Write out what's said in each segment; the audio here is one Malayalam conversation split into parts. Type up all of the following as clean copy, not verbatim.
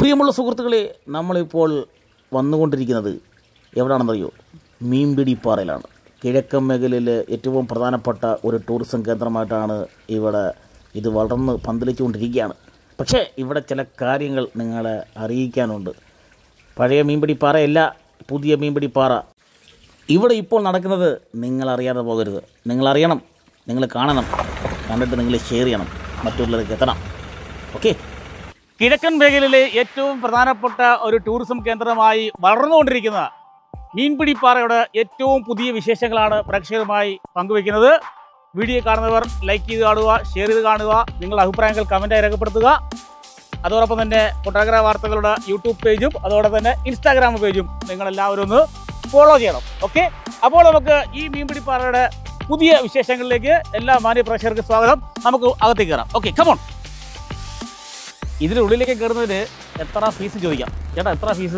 പ്രിയമുള്ള സുഹൃത്തുക്കളെ, നമ്മളിപ്പോൾ വന്നുകൊണ്ടിരിക്കുന്നത് എവിടെയാണെന്നറിയോ? മീൻപിടിപ്പാറയിലാണ്. കിഴക്കൻ മേഖലയിലെ ഏറ്റവും പ്രധാനപ്പെട്ട ഒരു ടൂറിസം കേന്ദ്രമായിട്ടാണ് ഇവിടെ ഇത് വളർന്ന് പന്തലിച്ചുകൊണ്ടിരിക്കുകയാണ്. പക്ഷേ ഇവിടെ ചില കാര്യങ്ങൾ നിങ്ങളെ അറിയിക്കാനുണ്ട്. പഴയ മീൻപിടിപ്പാറയല്ല, പുതിയ മീൻപിടിപ്പാറ. ഇവിടെ ഇപ്പോൾ നടക്കുന്നത് നിങ്ങളറിയാതെ പോകരുത്. നിങ്ങളറിയണം, നിങ്ങൾ കാണണം, കണ്ടിട്ട് നിങ്ങൾ ഷെയർ ചെയ്യണം, മറ്റുള്ളവർക്ക് എത്തണം. ഓക്കെ. കിഴക്കൻ മേഖലയിലെ ഏറ്റവും പ്രധാനപ്പെട്ട ഒരു ടൂറിസം കേന്ദ്രമായി വളർന്നുകൊണ്ടിരിക്കുന്ന മീൻപിടിപ്പാറയുടെ ഏറ്റവും പുതിയ വിശേഷങ്ങളാണ് പ്രേക്ഷകരുമായി പങ്കുവയ്ക്കുന്നത്. വീഡിയോ കാണുന്നവർ ലൈക്ക് ചെയ്ത് കാണുക, ഷെയർ ചെയ്ത് കാണുക, നിങ്ങളുടെ അഭിപ്രായങ്ങൾ കമൻറ്റായി രേഖപ്പെടുത്തുക. അതോടൊപ്പം തന്നെ കൊട്ടാരക്കര വാർത്തകളുടെ യൂട്യൂബ് പേജും അതോടൊപ്പം തന്നെ ഇൻസ്റ്റാഗ്രാം പേജും നിങ്ങളെല്ലാവരും ഒന്ന് ഫോളോ ചെയ്യണം. ഓക്കെ. അപ്പോൾ നമുക്ക് ഈ മീൻപിടിപ്പാറയുടെ പുതിയ വിശേഷങ്ങളിലേക്ക് എല്ലാ മാന്യ പ്രേക്ഷകർക്ക് സ്വാഗതം. നമുക്ക് അകത്തേക്ക് കയറാം. Okay, come on. ഇതിനുള്ളിലേക്ക് കയറുന്നതിന് എത്ര ഫീസ് ചോദിക്കാം? ചേട്ടാ, എത്ര ഫീസ്?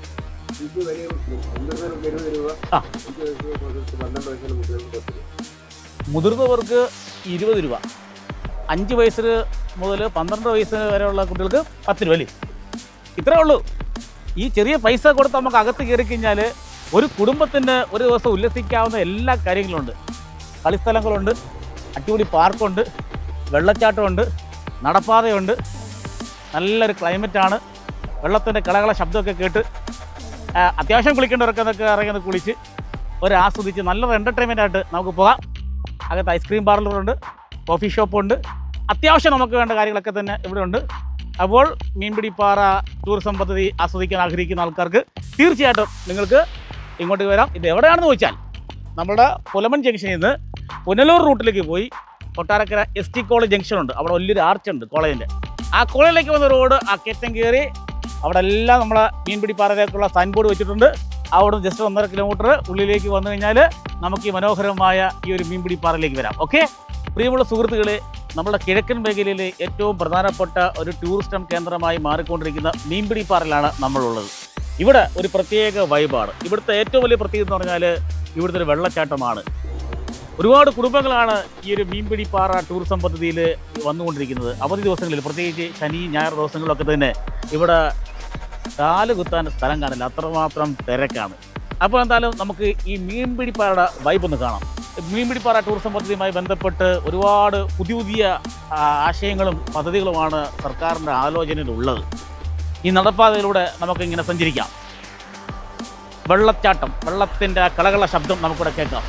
മുതിർന്നവർക്ക് 20 രൂപ, 5 വയസ്സിന് മുതൽ 12 വയസ്സ് വരെയുള്ള കുട്ടികൾക്ക് 10 രൂപ അല്ലേ? ഇത്രേ ഉള്ളൂ. ഈ ചെറിയ പൈസ കൊടുത്ത് നമുക്ക് അകത്ത് കയറി കഴിഞ്ഞാൽ ഒരു കുടുംബത്തിന് ഒരു ദിവസം ഉല്ലസിക്കാവുന്ന എല്ലാ കാര്യങ്ങളുണ്ട്. കളിസ്ഥലങ്ങളുണ്ട്, അടിപൊളി പാർക്കുണ്ട്, വെള്ളച്ചാട്ടമുണ്ട്, നടപ്പാതയുണ്ട്, നല്ലൊരു ക്ലൈമറ്റാണ്. വെള്ളത്തിൻ്റെ കളകള ശബ്ദമൊക്കെ കേട്ട് അത്യാവശ്യം കുളിക്കേണ്ടവരൊക്കെ എന്നൊക്കെ ഇറങ്ങി കുളിച്ച് ആസ്വദിച്ച് നല്ലൊരു എൻ്റർടൈൻമെൻറ്റായിട്ട് നമുക്ക് പോകാം. അകത്ത് ഐസ്ക്രീം പാർലറുണ്ട്, കോഫി ഷോപ്പുണ്ട്, അത്യാവശ്യം നമുക്ക് വേണ്ട കാര്യങ്ങളൊക്കെ തന്നെ ഇവിടെ ഉണ്ട്. അപ്പോൾ മീൻപിടിപ്പാറ ടൂറിസം പദ്ധതി ആസ്വദിക്കാൻ ആഗ്രഹിക്കുന്ന ആൾക്കാർക്ക് തീർച്ചയായിട്ടും നിങ്ങൾക്ക് ഇങ്ങോട്ട് വരാം. ഇത് എവിടെയാണെന്ന് ചോദിച്ചാൽ നമ്മുടെ പുലമൺ ജംഗ്ഷനിൽ നിന്ന് പുനലൂർ റൂട്ടിലേക്ക് പോയി കൊട്ടാരക്കര ST കോളേജ് ജംഗ്ഷനുണ്ട്. അവിടെ വലിയൊരു ആർച്ചുണ്ട് കോളേജിൻ്റെ. ആ കോളേജിലേക്ക് വന്ന റോഡ് ആ കയറ്റം കയറി അവിടെ എല്ലാം നമ്മളെ മീൻപിടിപ്പാറയിലേക്കുള്ള സൈൻ ബോർഡ് വെച്ചിട്ടുണ്ട്. അവിടെ ജസ്റ്റ് 1.5 കിലോമീറ്റർ ഉള്ളിലേക്ക് വന്നു കഴിഞ്ഞാൽ നമുക്ക് ഈ മനോഹരമായ ഈ ഒരു മീൻപിടിപ്പാറയിലേക്ക് വരാം. ഓക്കെ. പ്രിയമുള്ള സുഹൃത്തുക്കളെ, നമ്മുടെ കിഴക്കൻ മേഖലയിലെ ഏറ്റവും പ്രധാനപ്പെട്ട ഒരു ടൂറിസം കേന്ദ്രമായി മാറിക്കൊണ്ടിരിക്കുന്ന മീൻപിടിപ്പാറയിലാണ് നമ്മളുള്ളത്. ഇവിടെ ഒരു പ്രത്യേക വൈബാണ്. ഇവിടുത്തെ ഏറ്റവും വലിയ പ്രത്യേകത എന്ന് പറഞ്ഞാൽ ഇവിടുത്തെ ഒരു വെള്ളച്ചാട്ടമാണ്. ഒരുപാട് കുടുംബങ്ങളാണ് ഈ ഒരു മീൻപിടിപ്പാറ ടൂറിസം പദ്ധതിയിൽ വന്നുകൊണ്ടിരിക്കുന്നത്. അവധി ദിവസങ്ങളിൽ, പ്രത്യേകിച്ച് ശനി ഞായർ ദിവസങ്ങളിലൊക്കെ തന്നെ ഇവിടെ കാല് കുത്താൻ സ്ഥലം കാണില്ല, അത്രമാത്രം തിരക്കാണ്. അപ്പോൾ എന്തായാലും നമുക്ക് ഈ മീൻപിടിപ്പാറയുടെ വൈബ് ഒന്ന് കാണാം. മീൻപിടിപ്പാറ ടൂറിസം പദ്ധതിയുമായി ബന്ധപ്പെട്ട് ഒരുപാട് പുതിയ ആശയങ്ങളും പദ്ധതികളുമാണ് സർക്കാരിൻ്റെ ആലോചനയിലുള്ളത്. ഈ നടപ്പാതയിലൂടെ നമുക്കിങ്ങനെ സഞ്ചരിക്കാം. വെള്ളച്ചാട്ടം, വെള്ളത്തിൻ്റെ കളകള ശബ്ദം നമുക്കിവിടെ കേൾക്കാം.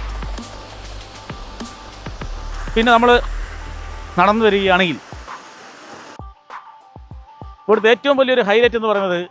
പിന്നെ നമ്മൾ നടന്നു വരികയാണെങ്കിൽ ഇവിടുത്തെ ഏറ്റവും വലിയൊരു ഹൈലൈറ്റ് എന്ന് പറയുന്നത്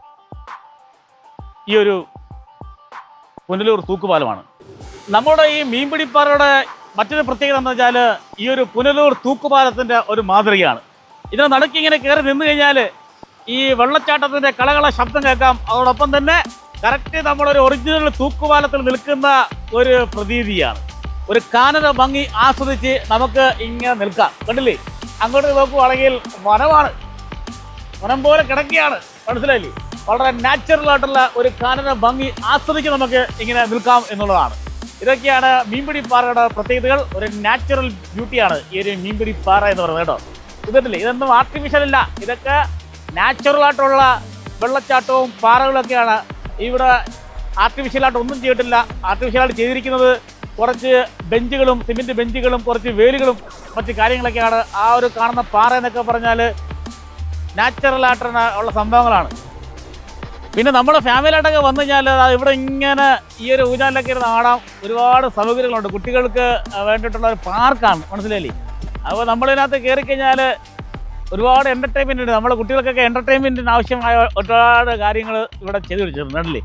ഈ ഒരു പുനലൂർ തൂക്കുപാലമാണ്. നമ്മുടെ ഈ മീൻപിടിപ്പാറയുടെ മറ്റൊരു പ്രത്യേകത എന്ന് വെച്ചാൽ ഈ ഒരു പുനലൂർ തൂക്കുപാലത്തിൻ്റെ ഒരു മാതൃകയാണ്. ഇതിനെ നടുക്ക് ഇങ്ങനെ കയറി നിന്ന് കഴിഞ്ഞാൽ ഈ വെള്ളച്ചാട്ടത്തിൻ്റെ കളകള ശബ്ദം കേൾക്കാം. അതോടൊപ്പം തന്നെ കറക്റ്റ് നമ്മളൊരു ഒറിജിനൽ തൂക്കുപാലത്തിൽ നിൽക്കുന്ന ഒരു പ്രതീതിയാണ്. ഒരു കാനന ഭംഗി ആസ്വദിച്ച് നമുക്ക് ഇങ്ങനെ നിൽക്കാം. കണ്ടില്ലേ? അങ്ങോട്ട് നോക്കുവാണെങ്കിൽ വനമാണ്, വനം പോലെ കിടക്കുകയാണ്. മനസ്സിലായില്ലേ? വളരെ നാച്ചുറലായിട്ടുള്ള ഒരു കാനന ഭംഗി ആസ്വദിച്ച് നമുക്ക് ഇങ്ങനെ നിൽക്കാം എന്നുള്ളതാണ്. ഇതൊക്കെയാണ് മീൻപിടിപ്പാറയുടെ പ്രത്യേകതകൾ. ഒരു നാച്ചുറൽ ബ്യൂട്ടിയാണ് ഈ ഒരു മീൻപിടിപ്പാറ എന്ന് പറയുന്നത് കേട്ടോ. ഇതല്ലേ, ഇതൊന്നും ആർട്ടിഫിഷ്യൽ അല്ല, ഇതൊക്കെ നാച്ചുറലായിട്ടുള്ള വെള്ളച്ചാട്ടവും പാറകളൊക്കെയാണ്. ഇവിടെ ആർട്ടിഫിഷ്യലായിട്ട് ഒന്നും ചെയ്തിട്ടില്ല. ആർട്ടിഫിഷ്യലായിട്ട് ചെയ്തിരിക്കുന്നത് കുറച്ച് ബെഞ്ചുകളും സിമെൻറ്റ് ബെഞ്ചുകളും കുറച്ച് വേലുകളും മറ്റ് കാര്യങ്ങളൊക്കെയാണ്. ആ ഒരു കാണുന്ന പാറ എന്നൊക്കെ പറഞ്ഞാൽ നാച്ചുറലായിട്ടുള്ള ഉള്ള സംഭവങ്ങളാണ്. പിന്നെ നമ്മുടെ ഫാമിലിയായിട്ടൊക്കെ വന്നു കഴിഞ്ഞാൽ ഇവിടെ ഇങ്ങനെ ഈ ഒരു ഊഞ്ഞാലിലൊക്കെ ഇരുന്ന് ആടാം. ഒരുപാട് സൗകര്യങ്ങളുണ്ട്. കുട്ടികൾക്ക് വേണ്ടിയിട്ടുള്ള ഒരു പാർക്കാണ്. മനസ്സിലായില്ലേ? അപ്പോൾ നമ്മളിതിനകത്ത് കയറി കഴിഞ്ഞാൽ ഒരുപാട് എൻ്റർടൈൻമെൻ്റ് ഉണ്ട്. നമ്മുടെ കുട്ടികൾക്കൊക്കെ എൻ്റർടൈൻമെൻറ്റിന് ആവശ്യമായ ഒരുപാട് കാര്യങ്ങൾ ഇവിടെ ചെയ്തു വെച്ചിട്ടുണ്ടല്ലേ.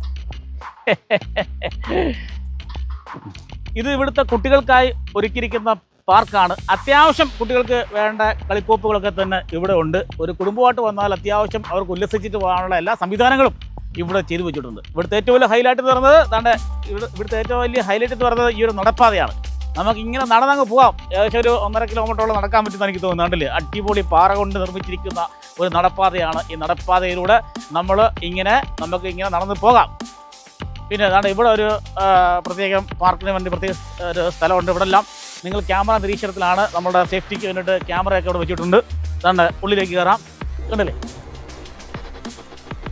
ഇത് ഇവിടുത്തെ കുട്ടികൾക്കായി ഒരുക്കിയിരിക്കുന്ന പാർക്കാണ്. അത്യാവശ്യം കുട്ടികൾക്ക് വേണ്ട കളിക്കോപ്പുകളൊക്കെ തന്നെ ഇവിടെ ഉണ്ട്. ഒരു കുടുംബമായിട്ട് വന്നാൽ അത്യാവശ്യം അവർക്ക് ഉല്ലസിച്ചിട്ട് പോകാനുള്ള എല്ലാ സംവിധാനങ്ങളും ഇവിടെ ചെയ്തു വെച്ചിട്ടുണ്ട്. ഇവിടുത്തെ ഏറ്റവും വലിയ ഹൈലൈറ്റ് എന്ന് പറയുന്നത് ഇവിടുത്തെ ഏറ്റവും വലിയ ഹൈലൈറ്റ് എന്ന് പറയുന്നത് ഈ ഒരു നടപ്പാതയാണ്. നമുക്കിങ്ങനെ നടന്നങ്ങ് പോകാം. ഏകദേശം ഒരു 1.5 കിലോമീറ്ററോളം നടക്കാൻ പറ്റുമെന്ന് എനിക്ക് തോന്നുന്നുണ്ടല്ലേ. അടിപൊളി പാറ കൊണ്ട് നിർമ്മിച്ചിരിക്കുന്ന ഒരു നടപ്പാതയാണ്. ഈ നടപ്പാതയിലൂടെ നമുക്ക് ഇങ്ങനെ നടന്ന് പോകാം. പിന്നെ അതാണ് ഇവിടെ ഒരു പ്രത്യേകം പാർക്കിന് വേണ്ടി പ്രത്യേക ഒരു സ്ഥലമുണ്ട്. ഇവിടെ എല്ലാം നിങ്ങൾ ക്യാമറ നിരീക്ഷണത്തിലാണ്. നമ്മുടെ സേഫ്റ്റിക്ക് വേണ്ടിയിട്ട് ക്യാമറയൊക്കെ ഇവിടെ വെച്ചിട്ടുണ്ട്. അതാണ് ഉള്ളിലേക്ക് കയറാം. കണ്ടല്ലേ?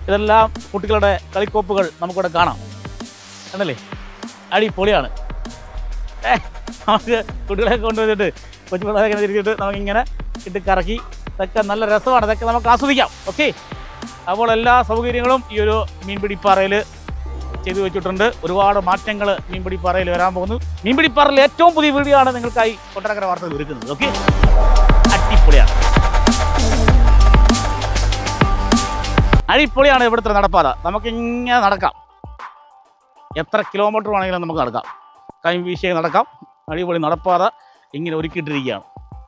ഇതെല്ലാം കുട്ടികളുടെ കളിക്കോപ്പുകൾ നമുക്കിവിടെ കാണാം. കണ്ടല്ലേ, അടിപൊളിയാണ്. നമുക്ക് കുട്ടികളെ കൊണ്ടുവന്നിട്ട് കൊച്ചു പിള്ളേരെ തിരിച്ചിട്ട് നമുക്കിങ്ങനെ ഇട്ട് കറക്കി ഇതൊക്കെ നല്ല രസമാണ്. ഇതൊക്കെ നമുക്ക് ആസ്വദിക്കാം. ഓക്കെ, അപ്പോൾ എല്ലാ സൗകര്യങ്ങളും ഈ ഒരു മീൻപിടിപ്പാറയിൽ ചെയ്തു വെച്ചിട്ടുണ്ട്. ഒരുപാട് മാറ്റങ്ങൾ മീൻപിടിപ്പാറയിൽ വരാൻ പോകുന്നു. മീൻപിടിപ്പാറയിൽ ഏറ്റവും പുതിയ വീഡിയോ ആണ് നിങ്ങൾക്കായി കൊട്ടാരക്കര വാർത്തകൾ ഒരുക്കുന്നത്. ഓക്കെ, അടിപൊളിയാണ്, അടിപൊളിയാണ് ഇവിടുത്തെ നടപ്പാത. നമുക്കിങ്ങനെ നടക്കാം, എത്ര കിലോമീറ്റർ വേണമെങ്കിലും നമുക്ക് നടക്കാം, കൈ വീശിയെ നടക്കാം. അടിപൊളി നടപ്പാത ഇങ്ങനെ ഒരുക്കിയിട്ടിരിക്കുകയാണ്.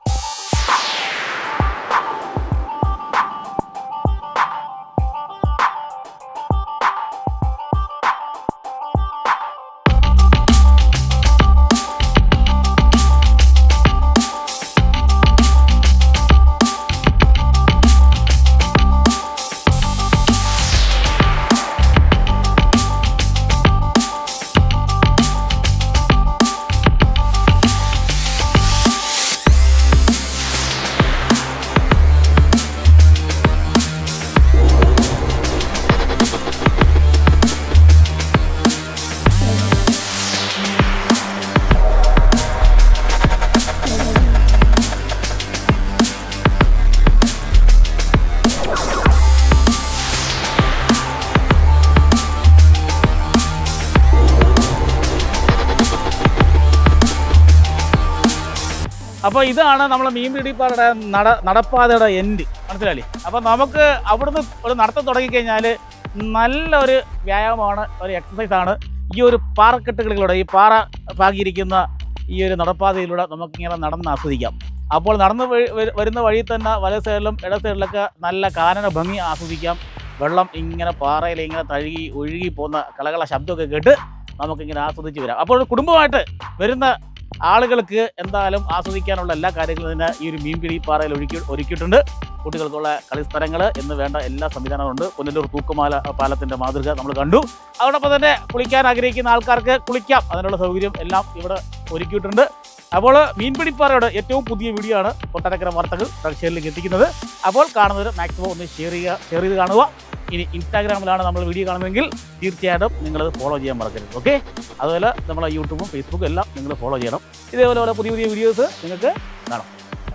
അപ്പോൾ ഇതാണ് നമ്മളെ മീൻപിടിപ്പാറയുടെ നടപ്പാതയുടെ എൻഡ്, മനസ്സിലായില്ലേ? അപ്പോൾ നമുക്ക് അവിടുന്ന് ഒരു നടത്തം തുടങ്ങിക്കഴിഞ്ഞാൽ നല്ലൊരു വ്യായാമമാണ്, ഒരു എക്സസൈസാണ്. ഈ ഒരു പാറക്കെട്ടുകളിലൂടെ, ഈ പാറ പാകിയിരിക്കുന്ന ഈ ഒരു നടപ്പാതയിലൂടെ നമുക്കിങ്ങനെ നടന്ന് ആസ്വദിക്കാം. അപ്പോൾ നടന്ന് വരുന്ന വഴി തന്നെ വലത് സൈഡിലും ഇട സൈഡിലൊക്കെ നല്ല കാനന ഭംഗി ആസ്വദിക്കാം. വെള്ളം ഇങ്ങനെ പാറയിൽ ഇങ്ങനെ ഒഴുകി പോകുന്ന കളകള ശബ്ദമൊക്കെ കേട്ട് നമുക്കിങ്ങനെ ആസ്വദിച്ച് വരാം. അപ്പോൾ കുടുംബമായിട്ട് വരുന്ന ആളുകൾക്ക് എന്തായാലും ആസ്വദിക്കാനുള്ള എല്ലാ കാര്യങ്ങളും തന്നെ ഈ ഒരു മീൻപിടിപ്പാറയിൽ ഒരുക്കിയിട്ടുണ്ട്. കുട്ടികൾക്കുള്ള കളിസ്ഥലങ്ങൾ എന്ന് വേണ്ട എല്ലാ സംവിധാനങ്ങളുണ്ട്. പുനലൂർ തൂക്കുമാല പാലത്തിൻ്റെ മാതൃക നമ്മൾ കണ്ടു. അതോടൊപ്പം തന്നെ കുളിക്കാൻ ആഗ്രഹിക്കുന്ന ആൾക്കാർക്ക് കുളിക്കാം, അതിനുള്ള സൗകര്യം എല്ലാം ഇവിടെ ഒരുക്കിയിട്ടുണ്ട്. അപ്പോൾ മീൻപിടിപ്പാറയുടെ ഏറ്റവും പുതിയ വീഡിയോ ആണ് കൊട്ടാരക്കര വാർത്തകൾ പ്രേക്ഷകരിലേക്ക് എത്തിക്കുന്നത്. അപ്പോൾ കാണുന്നവർ മാക്സിമം ഒന്ന് ഷെയർ ചെയ്ത് കാണുക. ഇനി ഇൻസ്റ്റാഗ്രാമിലാണ് നമ്മൾ വീഡിയോ കാണുന്നതെങ്കിൽ തീർച്ചയായിട്ടും നിങ്ങളത് ഫോളോ ചെയ്യാൻ മറക്കരുത്. ഓക്കെ, അതുപോലെ നമ്മളെ യൂട്യൂബും ഫേസ്ബുക്കും എല്ലാം നിങ്ങൾ ഫോളോ ചെയ്യണം. ഇതേപോലെ പുതിയ പുതിയ വീഡിയോസ് നിങ്ങൾക്ക് കാണാം.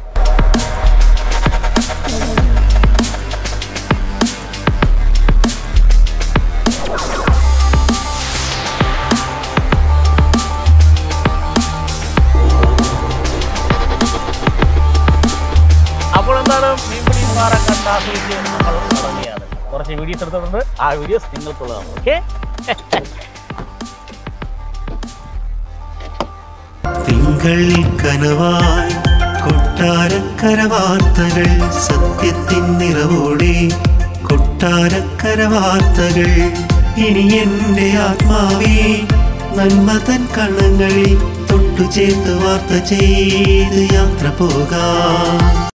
അപ്പോൾ എന്താണ് മീൻപിടിപ്പാറ കണ്ടാസ്വദിച്ച് നമ്മൾ തുടങ്ങിയാണ്. കുറച്ച് വീഡിയോസ് എടുത്തിട്ടുണ്ട്, ആ വീഡിയോസ് നിങ്ങൾക്കുള്ളതാണ്. ഓക്കെ, തിങ്കൾ കനവായി കൊട്ടാരക്കര വാർത്തകൾ, സത്യത്തിൻ നിറവോടെ കൊട്ടാരക്കര വാർത്തകൾ. ഇനി എന്റെ ആത്മാവേ നന്മതൻ കണ്ണങ്ങളിൽ തൊട്ടുചേർത്ത് വാർത്ത ചെയ്ത് യാത്ര പോകാം.